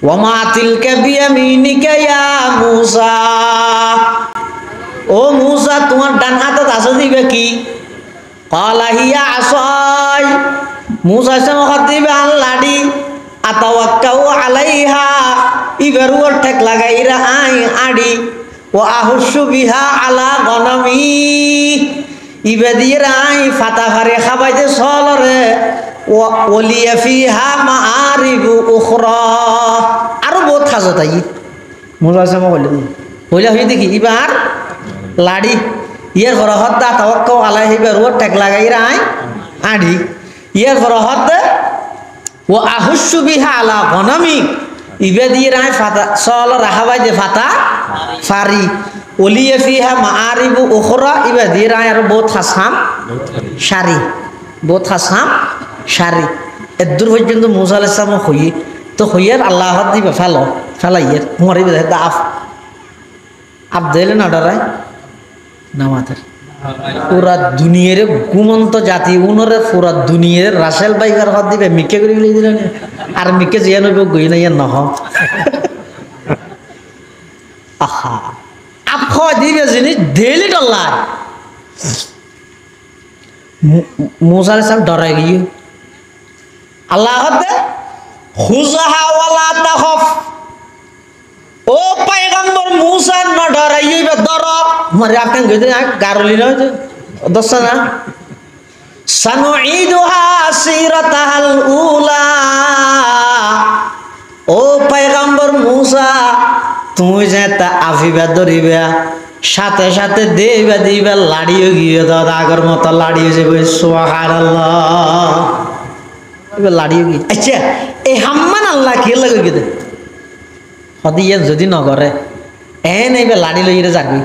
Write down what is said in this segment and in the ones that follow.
ওয়ামা তিলকা বিয়ামিনিকা ইয়া মূসা, ও মূসা তোমার ডান হাতত আছে দিবে কি? ক্বালা হিয়া আসাই, মূসা সামনে দিবে আল লাডি, আতাওয়াক্কাউ আলাইহা ইবার ওর ঠেক লাগাইরা আই আডি, ও আহুসু বিহা আলা গনামি ইবে দিয়ে আই ফাতা ফারে খাবাইতে সলরে, ও ওলিয়া ফিহা মাআরিবু উখরা, আরো বহুত খাজো তাই মূসা সামনে বললেন বইলা হই দেখি ইবার লাডি ইয়ার ঘর হদ্দা তাওয়াক্কাউ আলাইহি ইবার ওর ঠেক লাগাইরা আই আডি, ইয়ার ঘর হদ্দা ও আহুসু বিহা আলা গনামি ইবে দিয়ে রায় ফাতা সল রাহাবাই যে ফাতা ফারি, ওলিয়া ফিহা মাআরিবু উখরা ইবে দিয়ে রায় আর বহুত হাসাম শাড়ি, বহুত হাসাম শাড়ি। এদূর পর্যন্ত মূসা আলাইহিস সালাম হই তো হইয়ার আল্লাহ দিবে ফেলো ফেলাইয়ের মরিবে দা আপ দিলে না ডরায় না মাথার পুরা দুনিয়ার ঘুমন্ত জাতি উনরে পুরা দুনিয়ার রাসেল বাইকার হাত দিবে মিকে করে দিলেন আর মিকে জিয়া নইব গই না ইয়া নহ আহা আপ হয় দিবে জিনিস ডেলি ডলার মূসা আলাইহিস সালাম ডরাই গিয়ে আল্লাহ হাতে খুজাহা ওয়ালা তাখফ, ও পয়গম্বর মূসা না ডরাইবে ডর মারে আপনি গইতে গারলি না দসা না সানুঈদুহা সিরাতাল উলা, ও পয়গম্বর মূসা তুমি যে তা আফিবা ধরিবা সাথে সাথে দেবা দিবা লাড়িও গিয়ে দাদা আগের মতো লাড়িয়ে যাবে সুবহানাল্লাহ এবার লাড়িও গিয়ে আচ্ছা এই হাম্মান আল্লাহ কে লাগে গিয়ে হদিয়ে যদি নগরে এন এইবার লাড়ি লইরে যাবি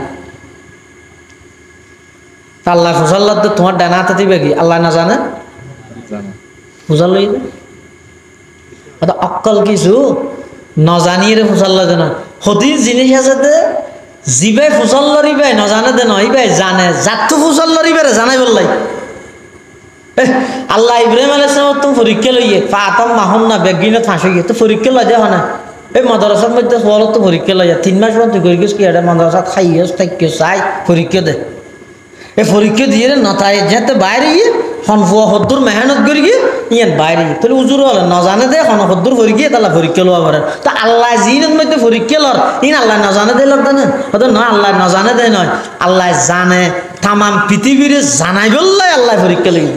আল্লাহ ফুসাল্লা তো তোমার ডানা হাতে দিবে কি আল্লাহ না জানে ফুসাল লইরে অক্কল কিছু নজানিয়ে রে ফুসাল্লা জানা হদি জিনিস আছে দে জিবাই ফুসাল লরিবে নজানে দে নইবে জানে জাতু ফুসাল লরিবে রে জানাই বললাই আল্লাহ ইব্রাহিম আলাইহিস সালাম তো পরীক্ষা লইয়ে ফাতাম মাহুন না বেগিনে ফাঁসে গিয়ে তো পরীক্ষা লই দেওয়া না এই মাদ্রাসার মধ্যে বলো তো পরীক্ষা লইয়া 3 মাস পর্যন্ত করি গেছ কি এটা মাদ্রাসা খাইয়েস থাকি চাই পরীক্ষা দে এই পরীক্ষা দিয়ে নতায় যেতে বাইরে গিয়ে হনফুয়া হদ্দুর মেহনত করি গিয়ে ইয়ান বাইরে গিয়ে তাহলে উজুর হলে ন জানে দে হন হদ্দুর পরীক্ষা তাহলে পরীক্ষা লওয়া পারে তা আল্লাহ জিনের মধ্যে পরীক্ষা লর ইন আল্লাহ ন জানে দে লড় না হয়তো না আল্লাহ ন জানে দে নয় আল্লাহ জানে তামাম পৃথিবীর জানাই বললে আল্লাহ পরীক্ষা লেগে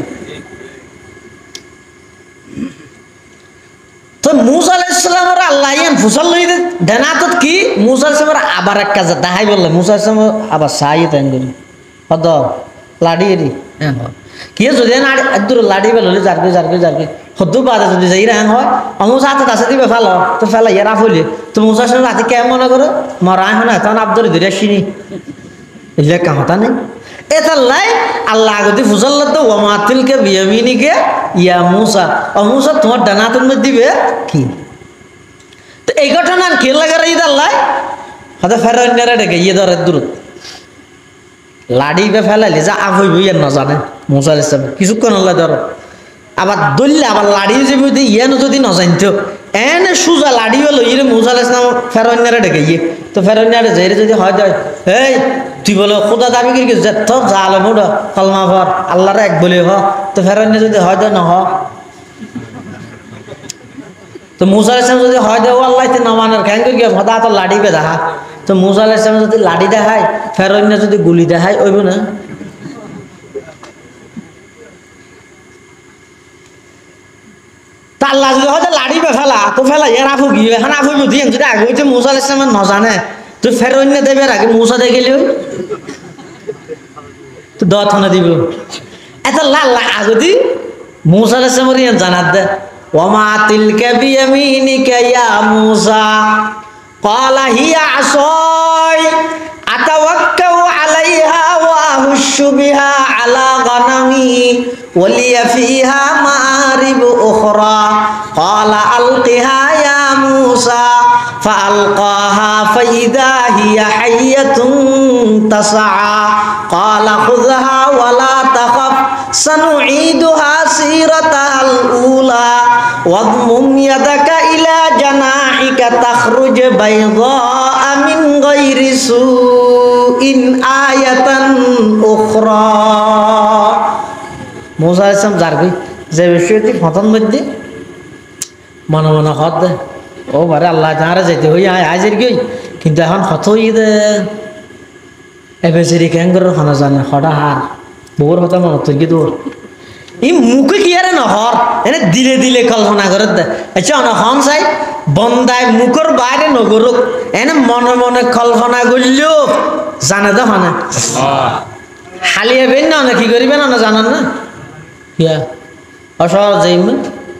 তো মূসা আলাইহিস সালামের আল্লাহ ইয়ান ফুসাল লই দে দেনাতত কি মূসা আলাইহিস সালামের আবার এক কাজ দেখাই বললে মূসা আলাইহিস সালাম আবার সাই তাইন করি হদ লাড়ি রে কি যদি না দূর লাড়ি বেললে জারগে জারগে জারগে হদ্দু বাদে যদি যাই রান হয় মূসা হাতে কাছে দিবে ফেলো তো ফেলা ইয়ারা ফলি তো মূসা আলাইহিস সালাম রাতে কেমন মনে করো মরাই হয় না তখন আব্দুর ধরে আসিনি এলে কামতা নেই এতাল্লাই আল্লাহ গদি ফুসাল্লা তো ওয়া মা তিলকা বিয়ামিনিকা ইয়া মূসা, ও মূসা তোমার ডানা হাতের মধ্যে দিবে কি? তো এই ঘটনা কে লাগা রে আল্লাহ হয়তো ফেরাইনারা ডেকে ইয়ে ধরে দূর লাড়ি বে ফেলাইলে যা আপ হইব ইয়ে না জানে মূসা আলাইহিস সালাম কিছুক্ষণ আল্লাহ ধরো আবার দললে আবার লাড়ি যাবে ইয়ে যদি না জানতো এনে সুজা লাড়িও লইরে মূসা আলাইহিস সালাম ফেরাইনারা ডেকে ইয়ে তো ফেরাইনারা যাইরে যদি হয় যায় এই তুই বলো খোদা দাবি করি যেত জালে মোড়া কলমা ভর আল্লাহর এক বলে হ তো ফেরাইনে যদি হয় যায় না হ তো মূসা আলাইহিস সালাম যদি হয় দেও আল্লাহ তে না মানার কেন করি হদা তো লাড়ি বে দেখা তো মূসা আলাইহিস সালাম যদি লাড়ি দেখায় ফেরাইনে যদি গুলি দেখায় ওইব না তা আল্লাহ যদি হয় লাড়ি বে ফেলা তো ফেলা এর আফু গিয়ে এখন আফু বুঝি যদি আগে হইতে মূসা আলাইহিস সালাম না জানে তো ফেরাইনে দেবে আগে মূসা দেখে গেলেও তো দথনে দিব এত লাল্লা আগদি মূসা আলাইহিস সালাম ইয়ান জানাত দে ওয়া মা তিলকা বিয়ামিনিকা ইয়া মূসা ক্বালা হিয়া আসাই আতাওয়াক্কাউ আলাইহা ওয়া আহুশু বিহা আলা গনামি ওয়ালিয়া ফিহা মাআরিবু উখরা ক্বালা আলকিহা ইয়া মূসা فألقاها فإذا هي حية تسعى قال خذها ولا تخف سنعيدها سيرتها الأولى واضمم يدك إلى جناحك তাখরুজ বাইদা মিন গায়রি সুইন আয়াতান উখরা মুসা আলাইহিস সালাম জারগি যে বিষয়টি ফতন মধ্যে মনে মনে হদ দে ও বারে আল্লাহ যারা যেতে হই আজের গই কিন্তু এখন হত হই দে এবেসিরি ক্যাঙ্গর খানা জানে হডা হার বউর হতা মনে তুই কি দূর ই মুখে কি আরে নহর এনে দিলে দিলে কল্পনা করে দে আচ্ছা অনখন চাই বন্দায় মুখর বাইরে নগরুক এনে মনে মনে কল্পনা করলেও জানে তো হনে হালিয়ে বেন না কি করিবেন না জানান না ইয়া অসহজ যাইবেন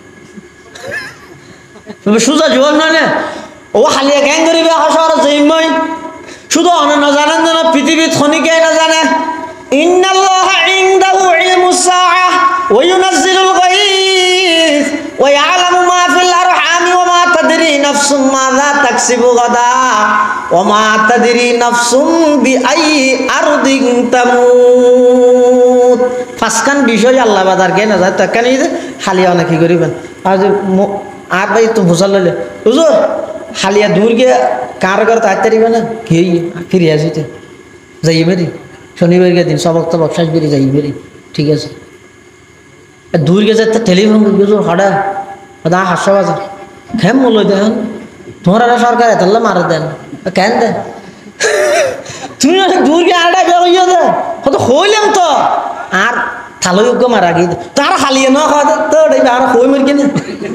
সুজা জবাব নয় না ও হালিয়া ক্যাং করিবে অসহজ যাইবেন শুধু অনে না জানেন না পৃথিবীর খনিকে না জানে ইন্নাল্লাহ ইনদাহু ইলমুস সাআহ ওয়া ইউনাজ্জিলুল গায়থ ওয়া ইয়ালামু মা ফিল আরহামি ওয়া মা তাদরি নাফসুম মাযা তাকসিবু গাদা ওয়া মা তাদরি নাফসুম বিআইয়ি আরদিন তামুত ফাসকান বিষয় আল্লাহ বাজার কে না যায় তখন এই হালিয়া অনেক কি করিবেন আর ভাই তো বুঝাল লইলে হুজুর হালিয়া দূর গিয়ে কার ঘর তাড়াতাড়ি না কি ফিরে আসিতে যাইবে রে শনিবার দিন সবক তবক শেষ বেরিয়ে যাইবে রে ঠিক আছে দূর গেছে টেলিফোন হুজুর হঠাৎ দা হাসা বাজার খেম মূল্য দেন তোমরা সরকার এতলা মারা দেন কেন দেন তুমি দূর গিয়ে আড়া বেরোইয়া দে কত হইলাম তো আর থালোযোগ্য মারা গিয়ে তার হালিয়ে না খাওয়া তো আর হই মরি কিনে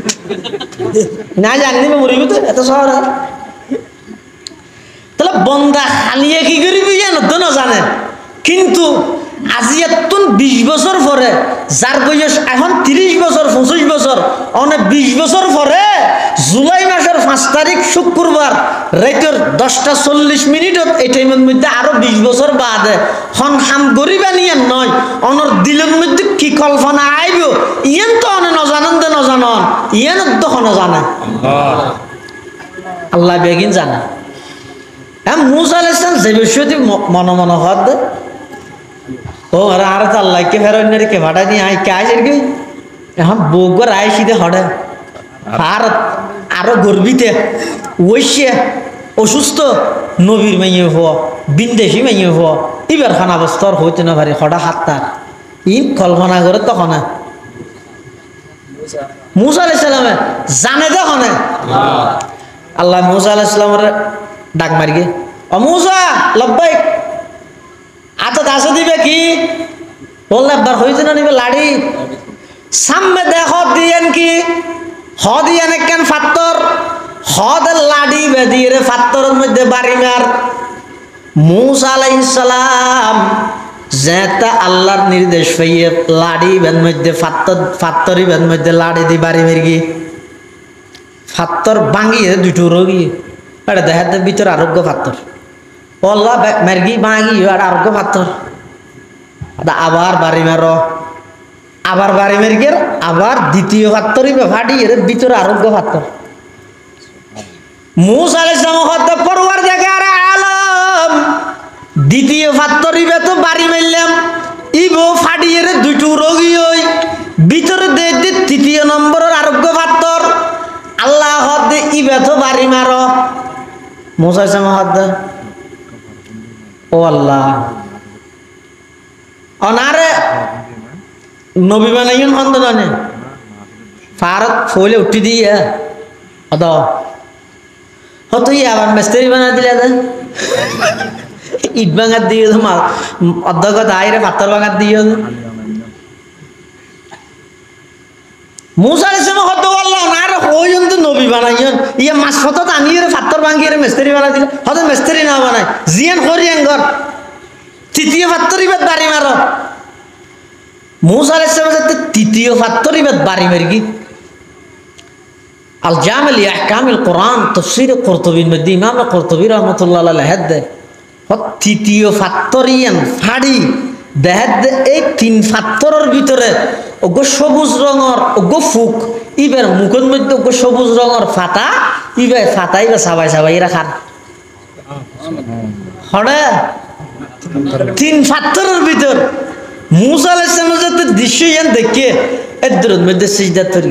না জানি মরিবি তো এত শহর তাহলে বন্দা হালিয়ে কি করিবি জানো তো না জানে কিন্তু আজি এত 20 বছর পরে যার বয়স এখন 30 বছর 25 বছর অনেক 20 বছর পরে জুলাই মাসের 5 তারিখ শুক্রবার রাতের 10:40 এই টাইমের মধ্যে আরো 20 বছর বাদে হন হাম গরিবা নিয়ে নয় অনর দিলের মধ্যে কি কল্পনা আইব ইয়েন তো অনে ন জানেন দে ন জানন ইয়েন তো হন জানে আল্লাহ বেগিন জানে মুসা আলাইহিস সালাম যে বিষয়টি মনে মনে হদ ও আর তো আল্লাহকে ফেরত কে ভাড়া নিয়ে আই কে আসের কি এখন বউগর আইসিতে হঠাৎ আর আরো গর্বিতে ওইসে অসুস্থ নবীর মাইয়ে হওয়া বিন্দেশি মাইয়ে হওয়া এবার খানা বস্তর হইতে না পারে হঠাৎ হাতটার ইন কল্পনা করে তখন মুসা আলাইহিস সালামে জানে তখন আল্লাহ মুসা আলাইহিস সালামের ডাক মারিগে ও মুসা লব্বাইক আচ্ছা দাস দিবে কি বললে একবার হয়েছে না নিবে লাড়ি সামনে দেখো দিয়েন কি হ দিয়েন কেন ফাত্তর হদের লাড়ি বেদিয়ে রে ফাত্তরের মধ্যে বাড়ি মার মুসা আলাইহিস সালাম যেটা আল্লাহর নির্দেশ পাইয়ে লাড়ি বেন মধ্যে ফাত্তরি বেন মধ্যে লাড়ি দি বাড়ি মেরগি ফাত্তর ভাঙিয়ে দুটো রোগী এটা দেখাতে ভিতর আরোগ্য ফাত্তর পল্লা মেরগি ভাঙি আর আরোগ্য ফাত্তর আবার বাড়ি মারো আবার বাড়ি মেরগের আবার দ্বিতীয় ফাত্তরি ফাটি এর ভিতরে আরোগ্য ফাত্তর মুসা আলাইহিস সালাম হতে পরওয়ার জায়গার আলম দ্বিতীয় ফাত্তরি তো বাড়ি মারলাম ইবো ফাটি এর দুটো রোগী হই ভিতরে দে তৃতীয় নম্বরের আরোগ্য ফাত্তর আল্লাহ হদ ইবে তো বাড়ি মারো মুসা আলাইহিস সালাম হদ ও আল্লাহ অনারে নবী বানাইন হন্দনে ফারত ফলে উঠি দিয়ে অদ হতো আবার মিস্ত্রি বানা দিলে ইট ভাঙার দিয়ে অর্ধক আইরে পাথর ভাঙার দিয়ে মুসা আলাইহিস সালাম হতো আল্লাহ অনারে হইন তো নবী বানাইন ইয়ে মাছ ফত আনিয়ে পাথর ভাঙিয়ে মিস্ত্রি বানা দিলে হতো মিস্ত্রি না বানায় জিয়ান করিয়ান ঘর তৃতীয় ফাত্তরি বাদ বাড়ি মারো মুসা আলাইহিস সালাম যাতে তৃতীয় ফাত্তরি বাদ বাড়ি মারগি আল জামি লি আহকামিল কোরআন তাফসীর কুরতুবীর মধ্যে ইমাম কুরতুবী রাহমাতুল্লাহ আলাইহি হাদ তৃতীয় ফাত্তরিয়ান ফাড়ি দেহাদ এই তিন ফাত্তরের ভিতরে ওগো সবুজ রঙর ওগো ফুক ইবার মুখের মধ্যে ওগো সবুজ রঙর ফাতা ইবার ফাতাই বা সাবাই সাবাই রাখার হড়ে তিন ফাত্তরের ভিতর মুসা আলাইহিস সালাম যাতে দৃশ্য ইয়ান দেখে এর মধ্যে সিজদা তরগি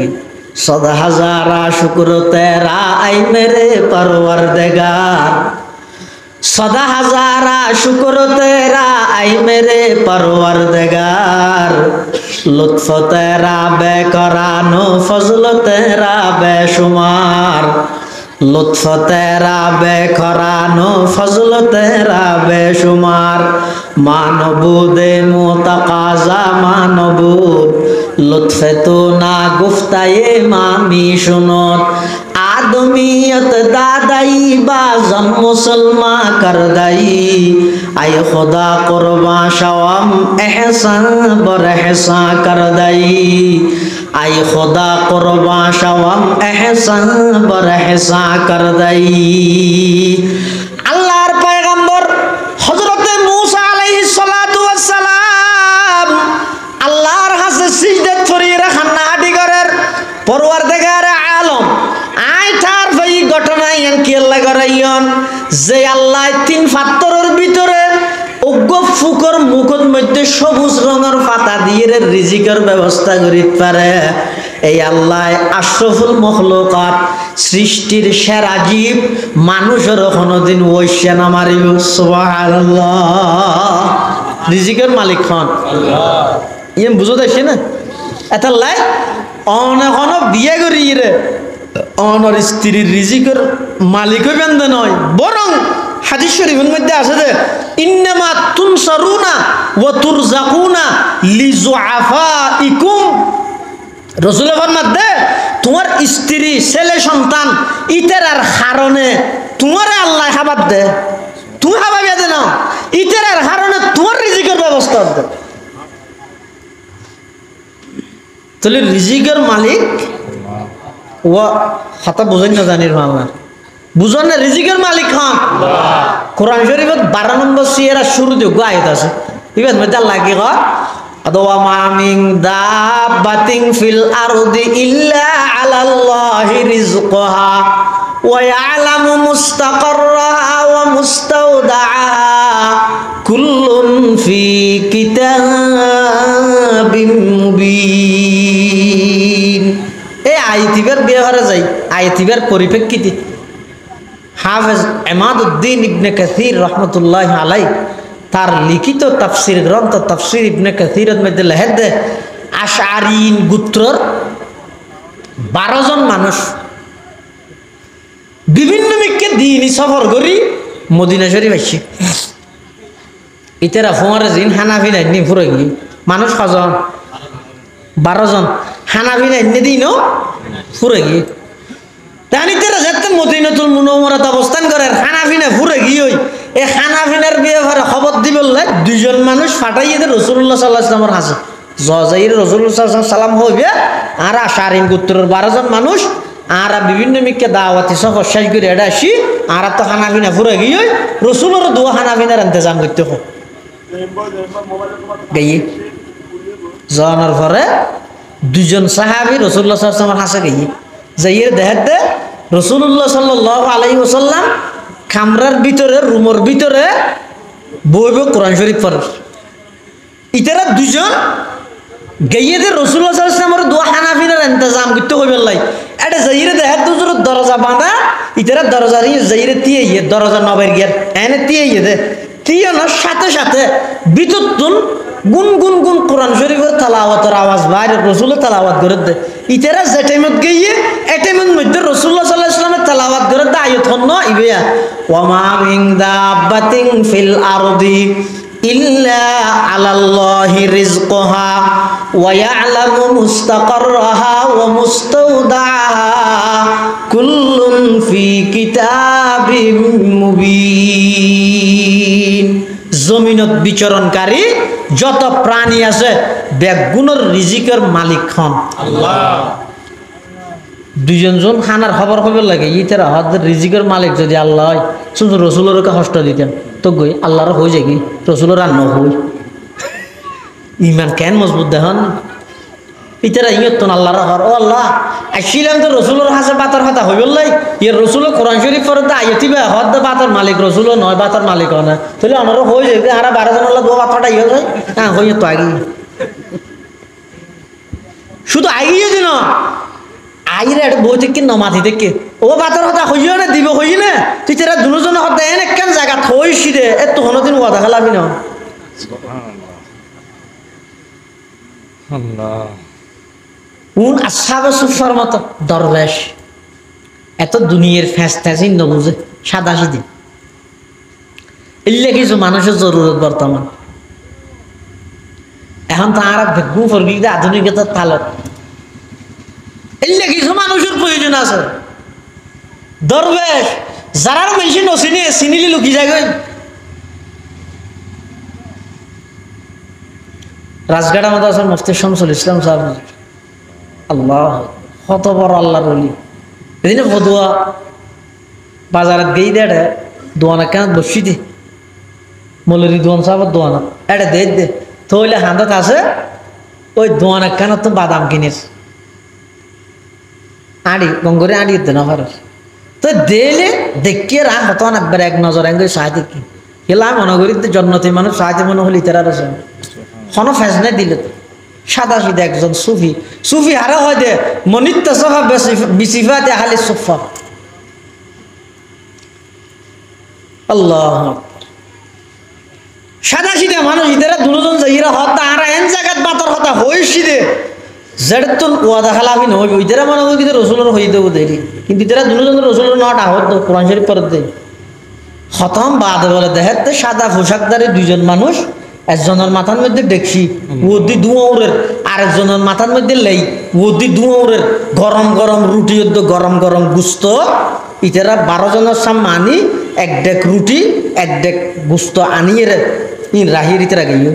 सदा हजारा शुक्र तेरा आई मेरे परवरदिगार सदा हजारा शुक्र तेरा आई मेरे परवरदिगार लुत्फ तेरा बेकरानो फजल तेरा बेशुमार लुत्फ तेरा बेकरानो फजल तेरा बेशुमार मानबूदे मुतकाजा मानबूद लुत्फ तो ना गुफ्ताए मामी सुनोत आदमियत दादाई बाजम मुसलमा कर गई आय खुदा कुर्बा शवम एहसान बर एहसान कर दई आय खुदा कुर्बा शवम एहसान बर एहसान कर दई अल्लाहर पैगंबर हजरत मूसा अलैहिस सलातु वस सलाम अल्लाहर हासे सिजदे थरी রাখানা দিগরের পরওয়ারদিগার আলম আইতার ভাই ঘটনা ইয়ান কি আল্লাহ করাইয়ন যে আল্লাহ তিন পাত্রের ভিতরে অজ্ঞ ফুকর মুখের মধ্যে সবুজ রঙের পাতা দিয়ে রিজিকের ব্যবস্থা করিতে পারে এই আল্লাহ আশরাফুল মখলুকাত সৃষ্টির সেরা জীব মানুষের কোনদিন ওইশা না মারিব সুবহানাল্লাহ রিজিকের মালিক হন আল্লাহ ইয়ে বুঝো দেখছি না এটা লাই অনেক বিয়ে করি রে অনর স্ত্রীর রিজিকের মালিক হইবেন না নয় বরং হাদিস শরীফের মধ্যে আছে যে ইন্নামা তুনসারুনা ওয়া তুরজাকুনা লিজুআফাইকুম রাসূল ফরমাত দে তোমার স্ত্রী ছেলে সন্তান ইতারার কারণে তোমারে আল্লাহ খাবার দে তুমি খাবার দে না ইতারার কারণে তোমার রিজিকের ব্যবস্থা দে তাহলে রিজিকের মালিক ও হাতা বুঝাই না জানির বাংলা বুঝন না রিজিকের মালিক হন কোরআন শরীফত 12 নম্বর সিয়ারা শুরুতে আয়াত আছে ইবাদ মধ্যে লাগি ক আদওয়া মা মিন দাবাতিন ফিল আরদি ইল্লা আলাল্লাহি রিজকুহা ওয়া ইয়ালামু মুস্তাকাররাহা ওয়া মুস্তাওদাআহা কুল্লুন ফি কিতাবিম মুবিন এই আয়াতিবার ব্যবহারে যাই আয়াতিবার পরিপ্রেক্ষিতে হাফেজ ইমাদউদ্দিন ইবনে কাসির রাহমাতুল্লাহি আলাইহি তার লিখিত তাফসীর গ্রন্থ তাফসীর ইবনে কাসিরের মধ্যে লেখেন দে আশআরিন গোত্রর 12 জন মানুষ বিভিন্ন মিকে দিনই সফর করি মদিনা শরীফ আসছে ইতারা ফোয়ারে জিন হানাফি নাই নি ফুরে গি মানুষ কজন 12 জন হানাফি নাই নি দিনও ফুরে গি তানি তেরা যেতে মদিনাতুল মুনাওয়ারাত অবস্থান করে হানাফিনা ফুরে গিয়ে এই হানাফিনার ব্যাপারে খবর দিবলে দুইজন মানুষ ফাটাইয়ে দে রাসূলুল্লাহ সাল্লাল্লাহু আলাইহি ওয়াসাল্লামের কাছে জজাইর রাসূলুল্লাহ সাল্লাল্লাহু আলাইহি ওয়াসাল্লাম হইবে আর আশারিন গোত্রের 12 জন মানুষ আর বিভিন্ন মিকে দাওয়াতি সফর শেষ করে এটা আসি আর তো হানাফিনা ফুরে গিয়ে রাসূলের দোয়া হানাফিনার ইন্তজাম করতে হয় গিয়ে জানার পরে দুইজন সাহাবী রাসূলুল্লাহ সাল্লাল্লাহু আলাইহি ওয়াসাল্লামের কাছে গিয়ে যাইয়ে দেখতে রাসূলুল্লাহ সাল্লাল্লাহু আলাইহি ওয়াসাল্লাম কামরার ভিতরে রুমের ভিতরে বইবে কোরআন শরীফ পড়ে ইতারা দুজন গিয়ে দে রাসূলুল্লাহ সাল্লাল্লাহু আলাইহি ওয়াসাল্লামের দোয়া হানাফিনার ইন্তজাম করতে হইবে লাই এটা যাইরে দেখতে দুজোর দরজা বাঁধা ইতারা দরজা দিয়ে যাইরে তিয়ে দরজা নবের গিয়ে এনে তিয়ে দে তিয়ে না সাথে সাথে বিদ্যুৎ গুন গুন গুন কোরআন শরীফের তেলাওয়াতের আওয়াজ বাইরে রাসূলের তেলাওয়াত করে দে ইতারা যে টাইমত গিয়ে এই টাইমের মধ্যে রাসূলুল্লাহ সাল্লাল্লাহু আলাইহি ওয়াসাল্লামের তেলাওয়াত করে দে আয়াত হন ইবেয়া ওয়া মা মিন দাব্বাতিন ফিল আরদি ইল্লা আলাল্লাহি রিজকুহা ওয়া ইয়ালামু মুস্তাকাররাহা ওয়া মুস্তাওদাআহা কুল্লুন ফি কিতাবিম মুবিন জমিনত বিচরণকারী যত প্রাণী আছে বেগুনের রিজিকের মালিক হন আল্লাহ দুইজন জন খানার খবর খবর লাগে ইতারা হাদের রিজিকের মালিক যদি আল্লাহ হয় শুধু রাসূলের কষ্ট দিতেন তো গই আল্লাহর হয়ে যায় কি রাসূলের আর নহই ইমান কেন মজবুত দেখুন ইতারা ইয়ত আল্লাহর হর ও আল্লাহ আইছিলাম তো রাসূলের হাসে বাতার কথা হইবলাই ইয়ে রাসূল কোরআন শরীফ পড়তে আইতিবা হদ বাতার মালিক রাসূল নয় বাতার মালিক না তাহলে আমারও হয়ে যাবে আর 12 জন আল্লাহ দোয়া বাতাটা ইয়ে যায় হ্যাঁ হইয়ে তো আগে শুধু আগিয়ে দিন আইরে বই থেকে নমাতি থেকে ও বাতর হতা হইও না দিব হই না তুই তেরা দুজন হতা এনে কেন জায়গা থইছি রে এত হনদিন ওয়াদা খালাবি না আল্লাহ উন আসহাবে সুফার মতো দরবেশ এত দুনিয়ার ফেস্তাসি ন বুঝে সাদা সিধি এলে কিছু মানুষের জরুরত বর্তমান এখন তো আর ভেগু ফরগিতে আধুনিকতার তালত এলে কিছু মানুষের প্রয়োজন আছে দরবেশ যারার মেশিন নচিনি চিনিলি লুকি যায় রাজঘাটের মধ্যে আছে মুফতি শামসুল ইসলাম সাহেব আল্লাহ কত বড় আল্লাহর ওলি এদিনে ফদুয়া বাজারত গেই দে দোয়ানা কেন বসি দি মৌলরি দোয়ান সাহেবের দোয়ানা এটা দে থইলে হাঁদত আছে ওই দোয়ানা কেন তো বাদাম কিনিস আড়ি গঙ্গরে আড়ি দে না পারস তো দেলে দেখিয়ে রাখ হতো না একবার এক নজর এঙ্গে সাহায্য কি খেলা মনে করি জন্মতি মানুষ সাহায্য মনে হলি তারা রয়েছে কোনো ফেসনে দিলে তো সাদা সিধা একজন সুফি সুফি হারা হয় দে মনিত্য সফা বিসিফা দে হালি সুফা আল্লাহ সাদা সিধা মানুষ ইতারা দুজন যাইরা হতা আর এন জায়গাত বাতর হতা হইছি দে জড়তুন ওয়াদা খালাফি নয় ইতারা মনে করি যে রাসূলুল্লাহ হই দেব দেরি কিন্তু ইতারা দুজন রাসূলুল্লাহ নট আহত কোরআন শরীফ পড়ে দেয় খতম বাদ বলে দেখতে সাদা পোশাকধারী দুইজন মানুষ একজনের মাথার মধ্যে দেখছি ওদি দুয়াউরের আরেকজনের মাথার মধ্যে লেই ওদি দুয়াউরের গরম গরম রুটি গরম গরম গুস্ত ইতারা 12 জনের সামনে আনি এক ডেক রুটি এক ডেক গুস্ত আনিয়ে রাহির ইতারা গিয়ে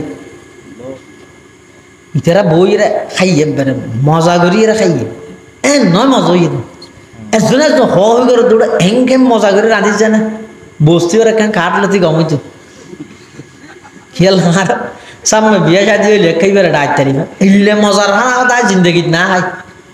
ইতারা বইরা খাইয়ে বেড়ে মজা করিয়ে খাইয়ে নয় মজা হইয়ে একজন একজন হয়ে করে দৌড়ে হেঙ্গে মজা করে রাঁধিস জানে বস্তি ওরা কেন কাটলে তুই গমিত খেল আর সামনে বিয়ে শাদি হইলে খাইবার ডাক তারি না ইল্লে মজার খানা তাই জিন্দগিত না খাই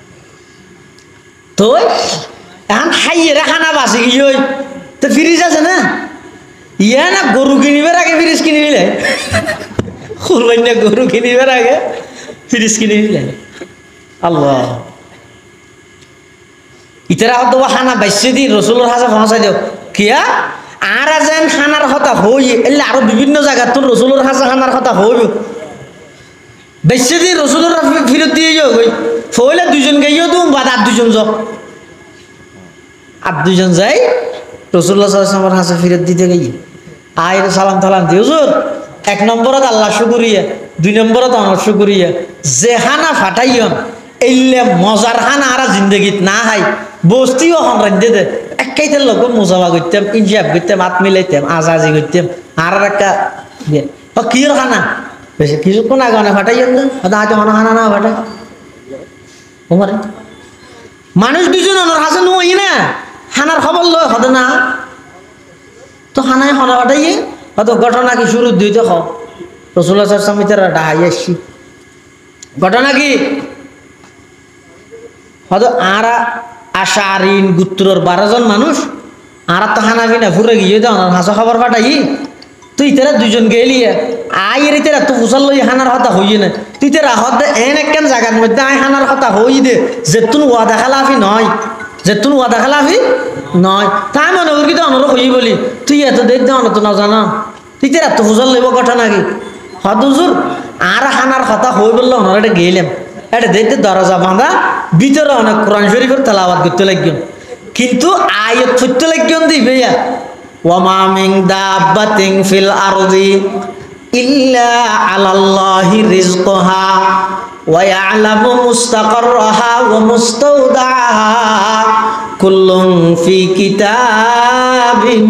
তো এখন খাইয়ে রে খানা বাসি গিয়ে তো ফ্রিজ আছে না ইয়া না গরু কিনিবার আগে ফ্রিজ কিনি নিলে কুরবানি না গরু কিনিবার আগে ফ্রিজ কিনি নিলে আল্লাহ ইতারা হয়তো খানা বাইশে দি রসুলের হাসে পৌঁছাই দিও কিয়া আর যেন খানার কথা হই এলে আরো বিভিন্ন জায়গা তোর রসুলের হাসে খানার কথা হইব বেশি দিন রসুলের ফিরত দিয়ে যাও গই ফইলে দুজন গাইও তো বাদ আর দুজন যাও আর দুজন যাই রসুল্লাহ সাল্লাল্লাহু হাসে ফিরত দিতে গই আয়ের সালাম তালাম দিও জোর 1 নম্বরত আল্লাহ শুকরিয়া 2 নম্বরত আমার শুকরিয়া যে খানা ফাটাইয়ন এলে মজার খানা আর জিন্দগিত না হাই বস্তিও হন রান্ধে দে একাইতের লোক মোজাবা করতাম ইনজাব করতাম হাত মিলাইতাম আজাজি করতাম আর একটা কির খানা বেশি কিছু কোন আগে ফাটাইয়েন না আজ মনে খানা না ফাটাই ওমারে মানুষ দুজন অনর হাসে নই না খানার খবর লয় হতে না তো খানায় খানা ফাটাইয়ে হয়তো ঘটনা কি শুরু দিতে খাও রাসূলুল্লাহ সাল্লাল্লাহু আলাইহি ওয়াসাল্লাম ডাহাই আসছি ঘটনা কি হয়তো আরা আশারিন গুত্রর 12 জন মানুষ আর তো হানাবি না ফুরে গিয়ে দাও হাসা খবর পাঠাই তুই তেরা দুজন গেলি আয়ের তেরা তো ফুসাল লই হানার কথা হইয়ে না তুই তেরা হতে এন একখান জায়গার মধ্যে আয় হানার কথা হই দে যেতুন ওয়াদা খালাফি নয় যেতুন ওয়াদা খালাফি নয় তাই মনে করি তো অনর হই বলি তুই এত দেখ দে অনত না জানা তুই তেরা তো ফুসাল লইব ঘটনা কি হদ হুজুর আর হানার কথা হই বললো অনর এটা গেলাম এটা দেখতে দরজা বাঁধা ভিতরে অনেক কোরআন শরীফের তেলাওয়াত করতে লাগবেন কিন্তু আয়াত পড়তে লাগবেন দিবে ওয়ামা মিন দাব্বাতিন ফিল আরদি ইল্লা আলাল্লাহি রিজকুহা ওয়া ইয়ালামু মুস্তাকাররাহা ওয়া মুস্তাওদাহা কুল্লুন ফি কিতাবিন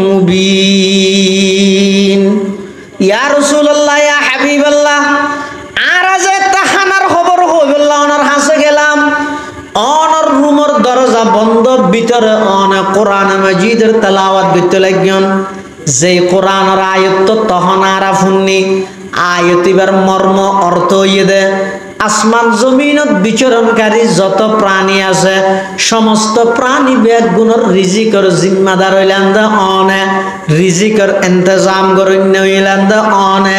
মুবিন ইয়া রাসূলুল্লাহ ইয়া হাবিবাল্লাহ আর যে তাহানার খবর হইবল্লাহ ওনার হাসে গেলাম অনর রুমর দরজা বন্ধ ভিতরে অনেক কোরআন মাজিদের তেলাওয়াত করতে লাগেন যে কোরআনের আয়াত তো তখন আর ফুননি আয়াত এবার মর্ম অর্থ হইয়ে দে আসমান জমিনত বিচরণকারী যত প্রাণী আছে সমস্ত প্রাণী বেগুনের রিজিকের জিম্মাদার হইলেন দে অনে রিজিকের ইন্তজাম করেন হইলেন দে অনে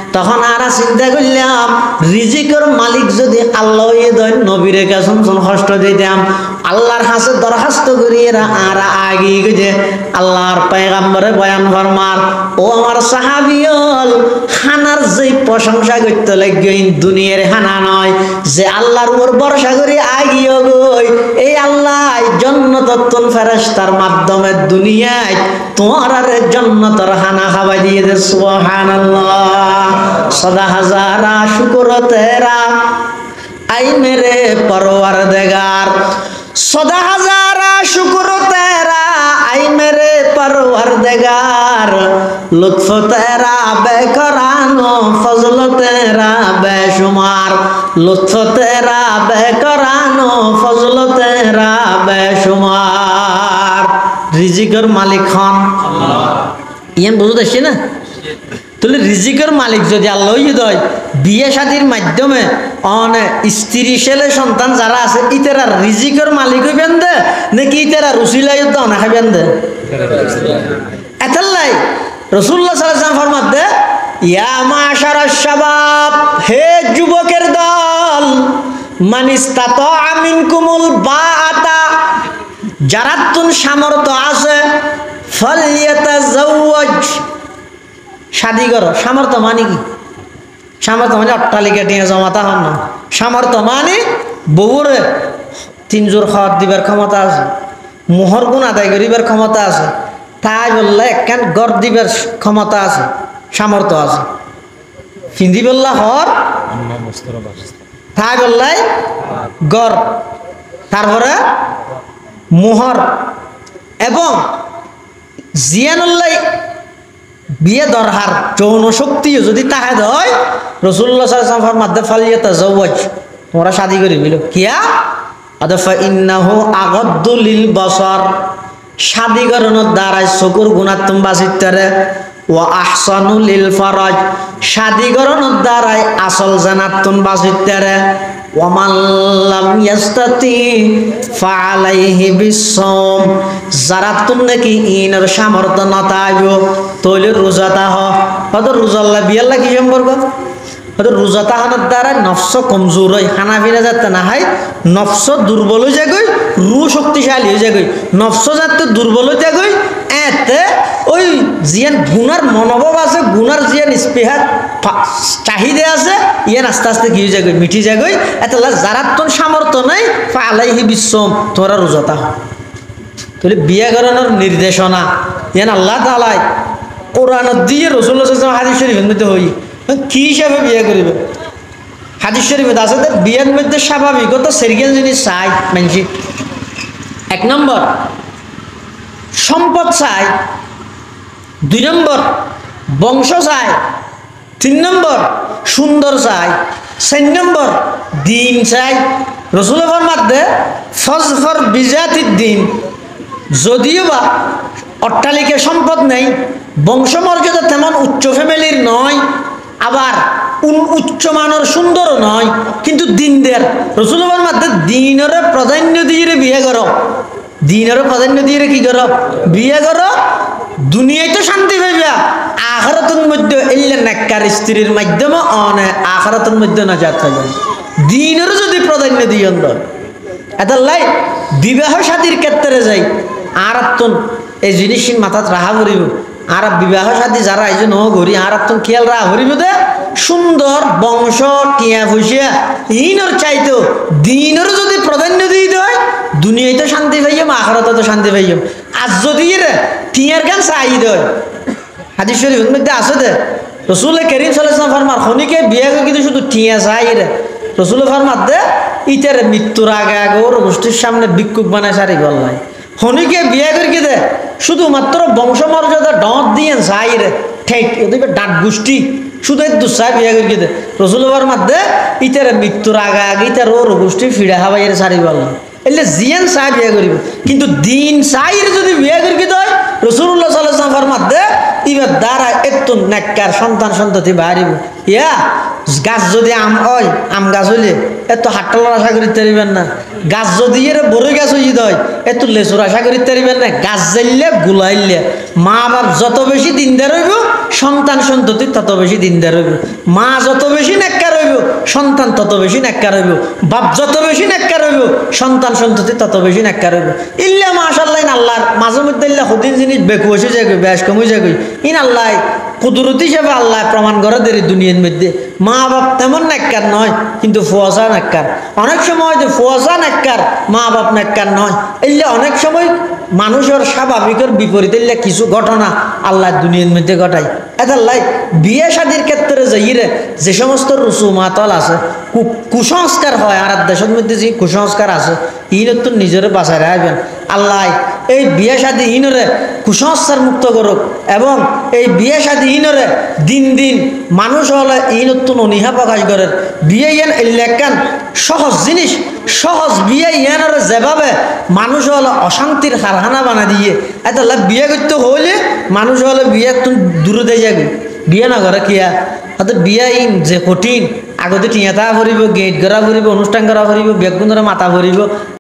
তখন আর চিন্তা করলাম রিজিকের মালিক যদি আল্লাহ দেন নবীরে কাছে কষ্ট দিতাম আল্লাহর হাতে দরখাস্ত করি এরা আর আগে গেছে আল্লাহর পয়গম্বরে বয়ান ফরমার ও আমার সাহাবিয়ল খানার যে প্রশংসা করতে লাগবে দুনিয়ার হানা নয় যে আল্লাহর উপর ভরসা করি আগিয়ে গই এই আল্লাহ জান্নাতুল ফেরেশতার মাধ্যমে দুনিয়ায় তোমার আর জান্নাতের হানা খাওয়াই দিয়ে দে সুবহানাল্লাহ সদা হাজারা শুকর তেরা আই মেরে পরওয়ারদিগার সদা হাজারা শুকর তেরা আই মেরে পরওয়ারদিগার লুৎফ তেরা বেকরানো ফজল তেরা বেশুমার লুৎফ তেরা বেকরানো ফজল তেরা বেশুমার রিজিকের মালিক হন আল্লাহ ইয়ান বুঝতে আসছে না তাহলে রিজিকের মালিক যদি আল্লাহ দেয় বিয়ে শাদীর মাধ্যমে স্ত্রী ছেলে সন্তান যারা আছে ইতেরা রিজিকের মালিক হইবেন দে নাকি ইতেরা রুসিলাই না খাইবেন দে এতাল্লাই রাসূলুল্লাহ সাল্লাল্লাহু আলাইহি ওয়াসাল্লাম ফরমাত দে ইয়া মাশারাশ শাবাব হে যুবকের দল মান ইসতাতা মিনকুমুল বাআতা যারা তুন সামর্থ্য আছে ফালইয়াতাজাওয়াজ শাদি করো সামর্থ্য মানে কি সামর্থ্য মানে অট্টালিকা টিয়া জমাতা হন না সামর্থ্য মানে বউরে 3 জোর খাওয়ার দিবার ক্ষমতা আছে মোহর গুণ আদায় করিবার ক্ষমতা আছে তাই বললে একখান গড় দিবার ক্ষমতা আছে সামর্থ্য আছে হিন্দি বললা হর তাই বললাই গড় তারপরে মোহর এবং জিয়ানুল্লাহ বিয়ে দরহার যৌন শক্তিও যদি তাহে হয় রাসূলুল্লাহ সাল্লাল্লাহু আলাইহি ওয়াসাল্লাম ফরমাতে ফালিয়াতাজাওয়াজ তোমরা শাদি করে নিল কিয়া আদফা ইন্নাহু আগাদ্দু লিল বাসার শাদি করানোর দ্বারা চকুর গুণাত্ম বাঁচিতে ওয়া আহসানু লিল ফারাজ শাদি করানোর দ্বারা আসল জানাতুন বাঁচিতে ওয়া মান লাম ইয়াস্তাতি ফাআলাইহি বিসসাম যারা তুমি নাকি ইনের সামর্থ্য না তাইবো তাহলে রোজা তাহ হয়তো রোজাল্লাহ বিয়াল্লাহ কি সম্পর্ক হয়তো রোজা তাহানোর দ্বারা নফস কমজোর হয় খানা পিনা যাতে না হয় নফস দুর্বল হয়ে যাগই রু শক্তিশালী হয়ে যাগই নফস যাতে দুর্বল হয়ে যাগই এতে ওই জিয়ান গুনার মনোভাব আছে গুনার জিয়ান স্পৃহার চাহিদা আছে ইয়ান আস্তে আস্তে কি হয়ে যাগই মিটি যাগই এত যারা তোর সামর্থ্য নাই ফালাইহি বিশ্বম তোরা রোজা তাহ তাহলে বিয়ে করানোর নির্দেশনা ইয়ান আল্লাহ তাআলা কোরআন দিয়ে রাসূলুল্লাহ সাল্লাল্লাহু আলাইহি ওয়াসাল্লাম হাদিস শরীফের মধ্যে হই কি হিসাবে বিয়ে করিবে হাদিস শরীফে আছে বিয়ের মধ্যে স্বাভাবিকত সেরগেল জিনিস চাই মানছি 1 নম্বর সম্পদ চাই 2 নম্বর বংশ চাই 3 নম্বর সুন্দর চাই 4 নম্বর দিন চাই রাসূল ফরমাতে ফজফর বিজাতিদ দিন যদিও বা অট্টালিকা সম্পদ নেই বংশমর্যাদা তেমন উচ্চ ফ্যামিলির নয় আবার উচ্চ মানের সুন্দরও নয় কিন্তু দিনদের রাসূলের মধ্যে দিনের প্রাধান্য দিয়ে বিয়ে করো দিনের প্রাধান্য দিয়ে কি করো বিয়ে করো দুনিয়ায় তো শান্তি পাইবা আখিরাতের মধ্যে ইল্লা নেককার স্ত্রীর মাধ্যমে আখিরাতের মধ্যে নাজাত পাইবা দিনের যদি প্রাধান্য দিয়ন এতাল্লাই বিবাহ শাদীর ক্ষেত্রে যাই আর আত্মন এই জিনিস মাথাত রাহা করিব আর বিবাহ শাদী যারা এই জন্য ঘুরি আর আত্মন খেয়াল রাহা করিব দে সুন্দর বংশ টিয়া ফুসিয়া ইনর চাইতো দিনের যদি প্রাধান্য দিয়ে দেয় দুনিয়ায় তো শান্তি পাইম আখিরাতে তো শান্তি পাইম আজ যদি টিয়ার গান চাই দেয় হাদিস শরীফের মধ্যে আছে দে রাসূল কারীম সাল্লাল্লাহু আলাইহি ওয়াসাল্লাম ফরমান খনিকে বিয়ে করে কিন্তু শুধু টিয়া চাই রে রাসূল ফরমাত দে ইতার মৃত্যুর আগে আগে ওর গোষ্ঠীর সামনে ভিক্ষুক বানায় সারি গল্লাই খনিকে বিয়ে করে দে শুধুমাত্র বংশমর্যাদা ডট দিয়ে চাই রে ঠেক এদিকে ডাক গোষ্ঠী শুধু দুঃসাহ বিয়ে করে দে রসুলবার মধ্যে ইতার মৃত্যুর আগে আগে ইতার ওর গোষ্ঠী ফিরে হাবাইয়ের সারি বললাম এলে জিয়ান চাই বিয়ে করিব কিন্তু দিন চাইর যদি বিয়ে করে দেয় রাসূলুল্লাহ সাল্লাল্লাহু আলাইহি ওয়াসাল্লাম মধ্যে ইবার দ্বারা একটু নেককার সন্তান সন্ততি বাড়িব ইয়া গাছ যদি আম হয় আম গাছ হইলে এত হাট্টালার আশা করিতে পারিবেন না। গাছ যদি এর বড় গাছ হয়ে যায় এত লেচুর আশা করিতে পারিবেন না। গাছ জ্বাইলে গুলাইলে মা বাপ যত বেশি দিনদার হইব সন্তান সন্ততি তত বেশি দিনদার হইব। মা যত বেশি নেককার হইব সন্তান তত বেশি নেককার হইব। বাপ যত বেশি নেককার হইব সন্তান সন্ততি তত বেশি নেককার হইব। ইল্লা মাশাআল্লাহ আল্লাহর মাঝে মধ্যে ইল্লা হদিন জিনিস বেকুশ হয়ে যাবে, বেশ কম হয়ে যাবে। ইন আল্লাহ কুদরতি হিসেবে আল্লাহ প্রমাণ করে দেরি দুনিয়ার মধ্যে মা বাপ তেমন নেককার নয় কিন্তু ফুয়াশা নেককার। অনেক সময় যে ফুয়াশা নেককার মা বাপ নেককার নয়। এলে অনেক সময় মানুষের স্বাভাবিকের বিপরীত এলে কিছু ঘটনা আল্লাহ দুনিয়ার মধ্যে ঘটায়। এতাল্লাই বিয়ে শাদির ক্ষেত্রে যাইরে যে সমস্ত রসুমাতল আছে, কুসংস্কার হয়, আর দেশের মধ্যে যে কুসংস্কার আছে ইনের তো নিজের বাঁচায় রাখবেন। আল্লাহ এই বিয়ে শাদী ইনরে কুসংস্কার মুক্ত করুক এবং এই বিয়ে শাদী ইনরে দিন দিন মানুষ হলে ইনতুন অনীহা প্রকাশ করে। বিয়ে ইয়ান এলাকান সহজ জিনিস, সহজ বিয়ে ইয়ানের যেভাবে মানুষ হলে অশান্তির কারখানা বানা দিয়ে এতাল্লা বিয়ে করতে হইলে মানুষ হলে বিয়ে তুমি দূরে দিয়ে যাবে। বিয়ে না করে কিয়া হয়তো বিয়ে ইন যে কঠিন আগতে টিয়াতা ভরিব, গেট করা ভরিব, অনুষ্ঠান করা ভরিব, বেগুনরা মাথা ভরিব।